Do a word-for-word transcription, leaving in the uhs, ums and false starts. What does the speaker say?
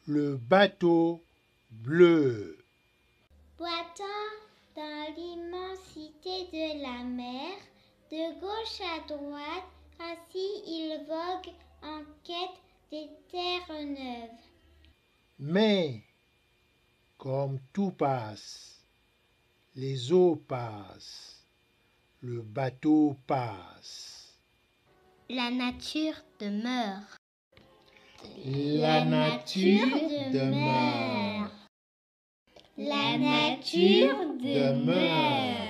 le bateau bleu. Boitant dans l'immensité de la mer, de gauche à droite, ainsi il vogue en quête des terres neuves. Mais, comme tout passe, les eaux passent, le bateau passe. La nature demeure. La nature demeure. La nature demeure.